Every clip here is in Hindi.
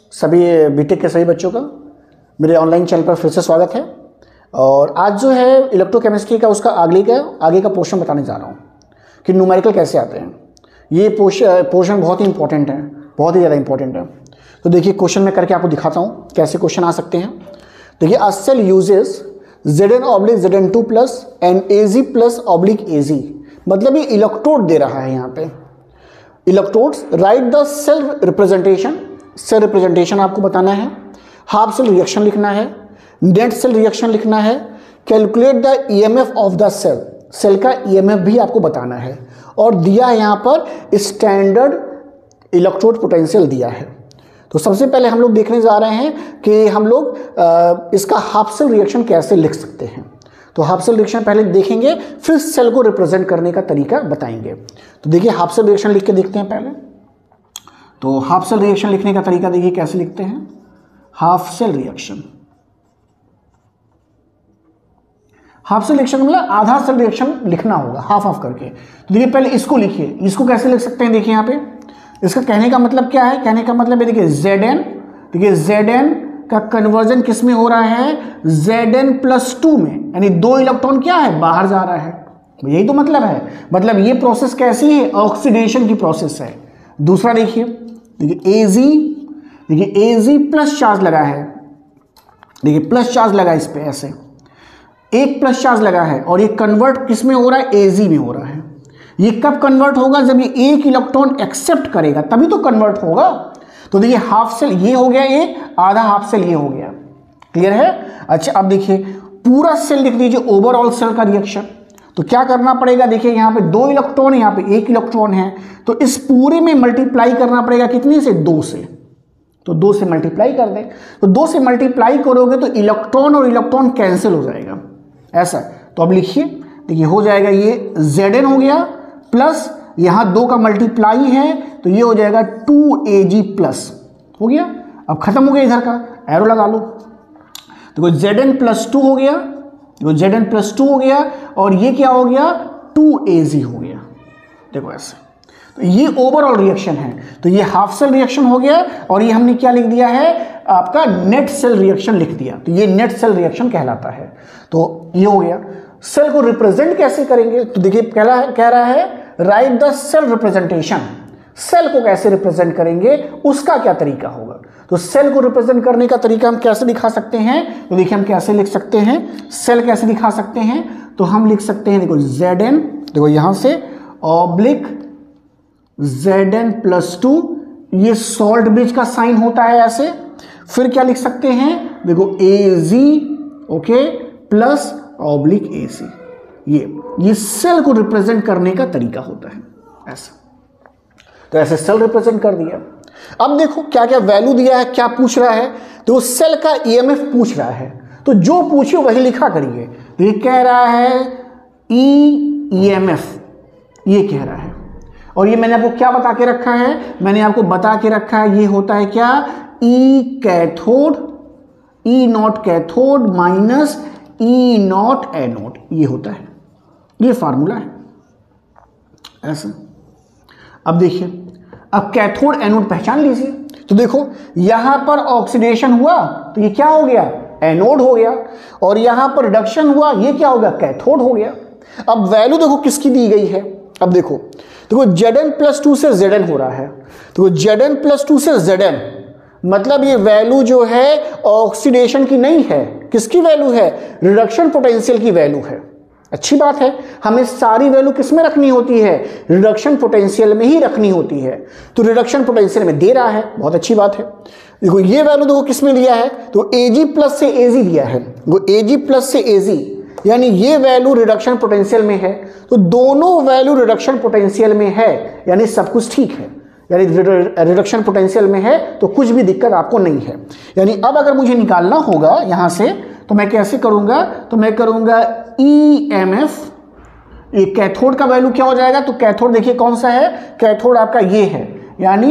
सभी बीटेक के सभी बच्चों का मेरे ऑनलाइन चैनल पर फिर से स्वागत है। और आज जो है इलेक्ट्रोकेमिस्ट्री का उसका आगे का पोर्शन बताने जा रहा हूँ कि न्यूमेरिकल कैसे आते हैं। ये पोर्शन बहुत ही इंपॉर्टेंट है, बहुत ही ज़्यादा इंपॉर्टेंट है। तो देखिए क्वेश्चन में करके आपको दिखाता हूँ कैसे क्वेश्चन आ सकते हैं। देखिए a cell uses Zn/Zn2 plus and Az plus Az, मतलब ये इलेक्ट्रोड दे रहा है। यहाँ पे electrodes, right the cell representation, cell representation आपको बताना है, हाफ सेल रिएक्शन लिखना है, नेट सेल रिएक्शन लिखना है, calculate the EMF of the cell, cell का ईएमएफ भी आपको बताना है, और दिया है यहाँ पर स्टैंडर्ड इलेक्ट्रोड पोटेंशियल दिया है। तो सबसे पहले हम लोग देखने जा रहे हैं कि हम लोग इसका हाफ सेल रिएक्शन कैसे लिख सकते हैं। तो हाफ सेल रिएक्शन पहले देखेंगे, फिर सेल को रिप्रेजेंट करने का तरीका बताएंगे। तो देखिए हाफ सेल रिएक्शन लिख के देखते हैं पहले। तो हाफ सेल रिएक्शन लिखने का तरीका देखिए कैसे लिखते हैं। Half cell reaction, half cell reaction मतलब आधा सेल रिएक्शन लिखना होगा हाफ ऑफ करके। तो देखिए पहले इसको लिखिए, इसको कैसे लिख सकते हैं। देखिए यहाँ पे इसका कहने का मतलब क्या है, कहने का मतलब है देखिए Zn, देखिए Zn का कन्वर्जन किस में हो रहा है, Zn+2 में, यानी 2 इलेक्ट्रॉन क्या है बाहर जा रहा है। यही तो मतलब है, मतलब ये प्रोसेस कैसी है, ऑक्सीडेशन की प्रोसेस है। दूसरा देखिए Az, देखिए Az प्लस चार्ज लगा है, देखिए प्लस चार्ज लगा इस पे, ऐसे एक प्लस चार्ज लगा है, और ये कन्वर्ट किस में हो रहा है, Az में हो रहा है। ये कब कन्वर्ट होगा, जब ये एक इलेक्ट्रॉन एक्सेप्ट करेगा तभी तो कन्वर्ट होगा। तो देखिए हाफ सेल ये हो गया, एक आधा हाफ सेल ये हो गया। क्लियर है। अच्छा अब देखिए पूरा सेल लिख दीजिए, ओवरऑल सेल का रिएक्शन। तो क्या करना पड़ेगा, देखिए यहाँ पे 2 इलेक्ट्रॉन है, यहाँ पे 1 इलेक्ट्रॉन है, तो इस पूरे में मल्टीप्लाई करना पड़ेगा कितने से, 2 से। तो 2 से मल्टीप्लाई कर दें, तो 2 से मल्टीप्लाई करोगे तो इलेक्ट्रॉन और इलेक्ट्रॉन कैंसिल हो जाएगा ऐसा। तो अब लिखिए, देखिए हो जाएगा ये Zn हो गया, प्लस यहाँ 2 का मल्टीप्लाई है तो ये हो जाएगा 2Ag प्लस हो गया। अब खत्म हो गया, इधर का एरो लगा लो। देखो Zn+2 हो गया, देखो Zn+2 हो गया, और ये क्या हो गया, 2Az हो गया। देखो ऐसे, तो ये ओवरऑल रिएक्शन है। तो ये हाफ सेल रिएक्शन हो गया, और ये हमने क्या लिख दिया है, आपका नेट सेल रिएक्शन लिख दिया। तो ये नेट सेल रिएक्शन कहलाता है। तो ये हो गया। सेल को रिप्रेजेंट कैसे करेंगे, तो देखिए कह रहा है right the cell representation, cell को कैसे रिप्रेजेंट करेंगे, उसका क्या तरीका होगा। तो सेल को रिप्रेजेंट करने का तरीका हम कैसे दिखा सकते हैं, तो देखिए हम कैसे लिख सकते हैं, सेल कैसे दिखा सकते हैं। तो हम लिख सकते हैं, देखो Zn, देखो यहां से ऑब्लिक Zn+2, ये सॉल्ट ब्रिज का साइन होता है ऐसे। फिर क्या लिख सकते हैं, देखो Az, okay, plus oblique AC। ये सेल को रिप्रेजेंट करने का तरीका होता है ऐसा। तो ऐसे सेल रिप्रेजेंट कर दिया। अब देखो क्या क्या वैल्यू दिया है, क्या पूछ रहा है, तो सेल का EMF पूछ रहा है, तो जो पूछे वही लिखा करिए। तो ये कह रहा है EMF, ये कह रहा है, और ये मैंने आपको क्या बता के रखा है, मैंने आपको बता के रखा है, ये होता है क्या, E cathode, E0 cathode minus E0 anode, ये होता है, ये फार्मूला है ऐसा। अब देखिए, अब कैथोड एनोड पहचान लीजिए। तो देखो यहां पर ऑक्सीडेशन हुआ तो ये क्या हो गया, एनोड हो गया, और यहां पर रिडक्शन हुआ, ये क्या हो गया, कैथोड हो गया। अब वैल्यू देखो किसकी दी गई है, अब देखो Zn+2 से Zn हो रहा है, तो Zn+2 से Zn, मतलब ये वैल्यू जो है ऑक्सीडेशन की नहीं है, किसकी वैल्यू है, रिडक्शन पोटेंशियल की वैल्यू है। अच्छी बात है, हमें सारी वैल्यू किस में रखनी होती है, रिडक्शन पोटेंशियल में ही रखनी होती है। तो रिडक्शन पोटेंशियल में दे रहा है, बहुत अच्छी बात है। देखो ये वैल्यू देखो किस में दिया है, तो Ag प्लस से Az दिया है, वो Ag प्लस से Az, यानी ये वैल्यू रिडक्शन पोटेंशियल में है। तो दोनों वैल्यू रिडक्शन पोटेंशियल में है, यानी सब कुछ ठीक है, यानी रिडक्शन पोटेंशियल में है, तो कुछ भी दिक्कत आपको नहीं है। यानी अब अगर मुझे निकालना होगा यहां से, तो मैं कैसे करूंगा, तो मैं करूंगा EMF, ये कैथोड का वैल्यू क्या हो जाएगा, तो कैथोड देखिए कौन सा है, कैथोड आपका ये है, यानी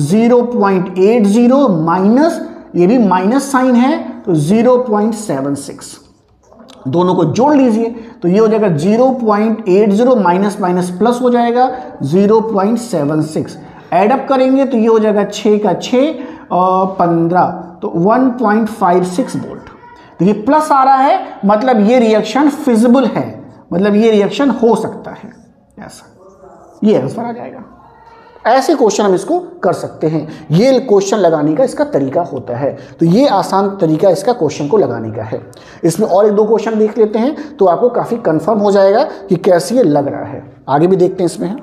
0.80 माइनस, ये भी माइनस साइन है, तो 0.76, दोनों को जोड़ लीजिए तो ये हो जाएगा 0.80 माइनस माइनस प्लस हो जाएगा 0.76, एडअप करेंगे तो ये हो जाएगा 6 का 6 और 15, तो 1.56 वोल्ट। देखिए प्लस आ रहा है, मतलब ये रिएक्शन फिजिबल है, मतलब ये रिएक्शन हो सकता है, ऐसा ये आंसर आ जाएगा। ऐसे क्वेश्चन हम इसको कर सकते हैं, ये क्वेश्चन लगाने का इसका तरीका होता है। तो ये आसान तरीका इसका क्वेश्चन को लगाने का है। इसमें और एक दो क्वेश्चन देख लेते हैं तो आपको काफ़ी कंफर्म हो जाएगा कि कैसे ये लग रहा है। आगे भी देखते हैं इसमें है।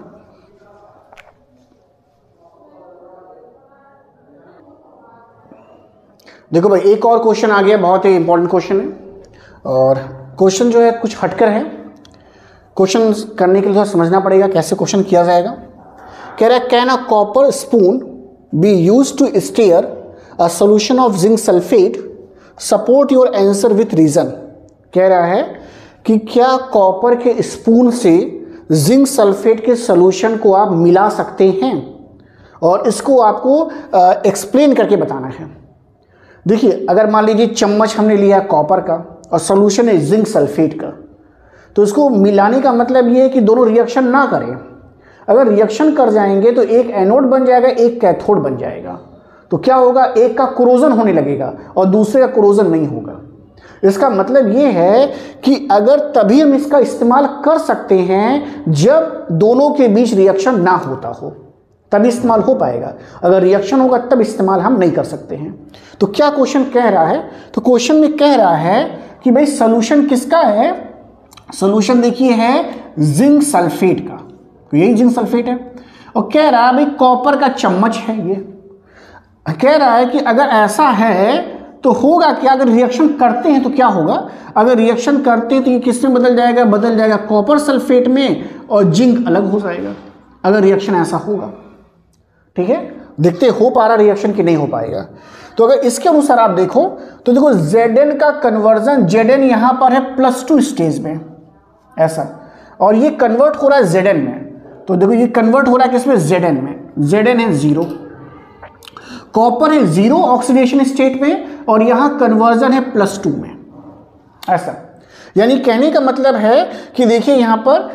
देखो भाई एक और क्वेश्चन आ गया, बहुत ही इंपॉर्टेंट क्वेश्चन है, और क्वेश्चन जो है कुछ हटकर है। क्वेश्चन करने के लिए थोड़ा समझना पड़ेगा कैसे क्वेश्चन किया जाएगा। कह रहा है can a copper spoon be use to stir a solution of zinc sulphate, support your answer with reason. कह रहा है कि क्या कॉपर के स्पून से जिंक सल्फेट के सोल्यूशन को आप मिला सकते हैं, और इसको आपको एक्सप्लेन करके बताना है। देखिए अगर मान लीजिए चम्मच हमने लिया कॉपर का और सोल्यूशन है जिंक सल्फेट का, तो इसको मिलाने का मतलब ये है कि दोनों रिएक्शन ना करें। अगर रिएक्शन कर जाएंगे तो एक एनोड बन जाएगा, एक कैथोड बन जाएगा। तो क्या होगा, एक का कोरोजन होने लगेगा और दूसरे का कोरोजन नहीं होगा। इसका मतलब ये है कि अगर तभी हम इसका इस्तेमाल कर सकते हैं जब दोनों के बीच रिएक्शन ना होता हो, तभी इस्तेमाल हो पाएगा। अगर रिएक्शन होगा तब इस्तेमाल हम नहीं कर सकते हैं। तो क्या क्वेश्चन कह रहा है, तो क्वेश्चन में कह रहा है कि भाई सोल्यूशन किसका है, सोल्यूशन देखिए है जिंक सल्फेट का, तो यही जिंक सल्फेट है। और कह रहा है भाई कॉपर का चम्मच है ये। कह रहा है कि अगर ऐसा है तो होगा क्या, अगर रिएक्शन करते हैं तो क्या होगा, अगर रिएक्शन करते हैं तो ये किस में बदल जाएगा, बदल जाएगा कॉपर सल्फेट में, और जिंक अलग हो जाएगा अगर रिएक्शन ऐसा होगा। ठीक है, देखते हो पा रहा रिएक्शन कि नहीं हो पाएगा। तो अगर इसके अनुसार आप देखो तो देखो Zn का कन्वर्जन, Zn यहां पर है +2 स्टेज में ऐसा, और ये कन्वर्ट हो रहा है Zn में। तो देखो ये कन्वर्ट हो रहा है किसमें, Zn में। Zn है 0, कॉपर है 0 ऑक्सीडेशन स्टेट में, और यहां कन्वर्जन है +2 में ऐसा। यानी कहने का मतलब है कि देखिए यहां पर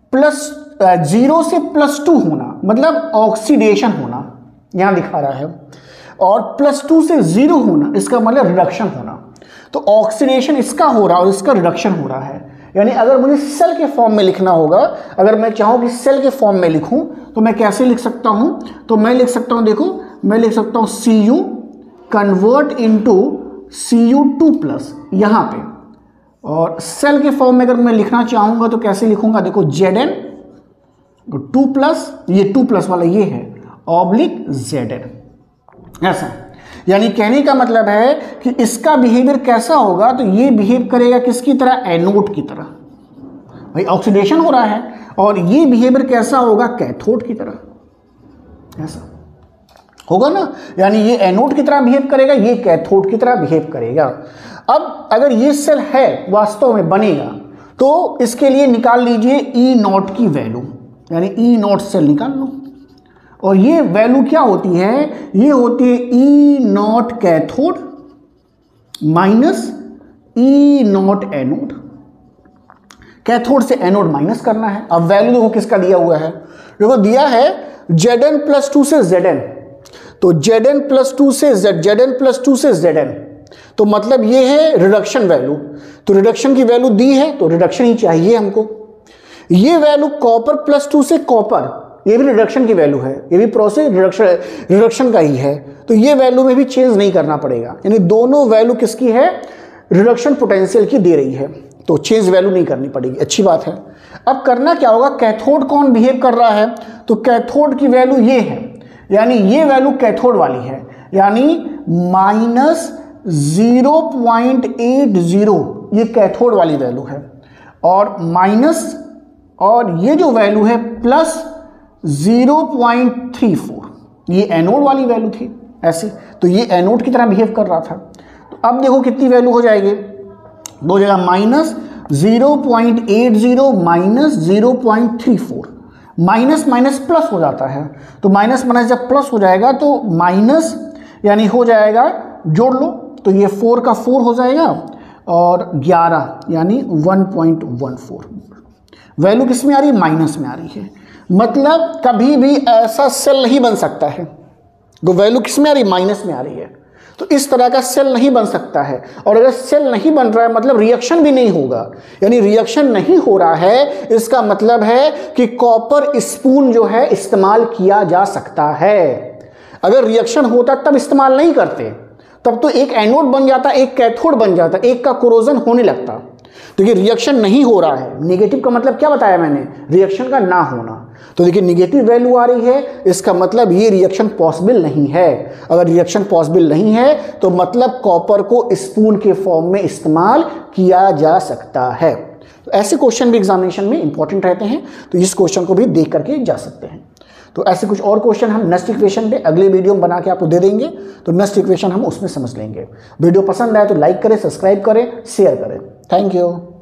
0 से +2 होना मतलब ऑक्सीडेशन होना यहां दिखा रहा है, और +2 से 0 होना इसका मतलब रिडक्शन होना। तो ऑक्सीडेशन इसका हो रहा है और इसका रिडक्शन हो रहा है। यानी अगर मुझे सेल के फॉर्म में लिखना होगा, अगर मैं चाहूँ कि सेल के फॉर्म में लिखूं तो मैं कैसे लिख सकता हूं, तो मैं लिख सकता हूं, देखो मैं लिख सकता हूं Cu कन्वर्ट इनटू Cu2+ यहां पे, और सेल के फॉर्म में अगर मैं लिखना चाहूंगा तो कैसे लिखूंगा, देखो Zn 2+, ये 2+ वाला ये है ऑब्लिक Zn ऐसा। यानी कहने का मतलब है कि इसका बिहेवियर कैसा होगा, तो ये बिहेव करेगा किसकी तरह, एनोड की तरह। भाई ऑक्सीडेशन हो रहा है, और ये बिहेवियर कैसा होगा, कैथोड की तरह ऐसा होगा ना। यानी ये एनोड की तरह बिहेव करेगा, ये कैथोड की तरह बिहेव करेगा। अब अगर ये सेल है वास्तव में बनेगा तो इसके लिए निकाल लीजिए E0 की वैल्यू, यानी E0 सेल निकाल लो, और ये वैल्यू क्या होती है, ये होती है E0 cathode minus E0 anode. Cathode से एनोड माइनस करना है। अब वैल्यू देखो किसका दिया हुआ है, देखो दिया है Zn+2 से Zn, तो Zn+2 से Zn+2 से Zn, तो मतलब ये है रिडक्शन वैल्यू। तो रिडक्शन की वैल्यू दी है तो रिडक्शन ही चाहिए हमको। ये वैल्यू कॉपर +2 से कॉपर, ये भी रिडक्शन की वैल्यू है, ये भी प्रोसेस रिडक्शन का ही है, तो ये वैल्यू में भी चेंज नहीं करना पड़ेगा। यानी दोनों वैल्यू किसकी है, रिडक्शन पोटेंशियल की दे रही है, तो चेंज वैल्यू नहीं करनी पड़ेगी, अच्छी बात है। अब करना क्या होगा, कैथोड कौन बिहेव कर रहा है, तो कैथोड की वैल्यू ये है, यानी ये वैल्यू कैथोड वाली है, यानी -0.80 ये कैथोड वाली वैल्यू है, और माइनस, और ये जो वैल्यू है +0.34 ये एनोड वाली वैल्यू थी ऐसी, तो ये एनोड की तरह बिहेव कर रहा था। तो अब देखो कितनी वैल्यू हो जाएगी, दो जगह -0.80 माइनस 0.34, माइनस माइनस प्लस हो जाता है, तो माइनस माइनस जब प्लस हो जाएगा तो माइनस यानी हो जाएगा, जोड़ लो तो ये 4 का 4 हो जाएगा, और 11 यानी 1.14 वैल्यू किस में आ रही है, माइनस में आ रही है। मतलब कभी भी ऐसा सेल नहीं बन सकता है, तो वैल्यू किस में आ रही है, माइनस में आ रही है। तो इस तरह का सेल नहीं बन सकता है, और अगर सेल नहीं बन रहा है मतलब रिएक्शन भी नहीं होगा, यानी रिएक्शन नहीं हो रहा है, इसका मतलब है कि कॉपर स्पून जो है इस्तेमाल किया जा सकता है। अगर रिएक्शन होता तब इस्तेमाल नहीं करते, तब तो एक एनोड बन जाता, एक कैथोड बन जाता, एक का कोरोजन होने लगता। देखिए रिएक्शन नहीं हो रहा है, नेगेटिव का मतलब क्या बताया मैंने, रिएक्शन का ना होना। तो देखिए निगेटिव वैल्यू आ रही है, इसका मतलब ये रिएक्शन पॉसिबल नहीं है। अगर रिएक्शन पॉसिबल नहीं है तो मतलब कॉपर को स्पून के फॉर्म में इस्तेमाल किया जा सकता है। तो ऐसे क्वेश्चन भी एग्जामिनेशन में इंपॉर्टेंट रहते हैं, तो इस क्वेश्चन को भी देख करके जा सकते हैं। तो ऐसे कुछ और क्वेश्चन हम नेक्स्ट इक्वेशन पे अगले वीडियो में बना के आपको दे देंगे, तो नेक्स्ट इक्वेशन हम उसमें समझ लेंगे। वीडियो पसंद आए तो लाइक करें, सब्सक्राइब करें, शेयर करें। Thank you.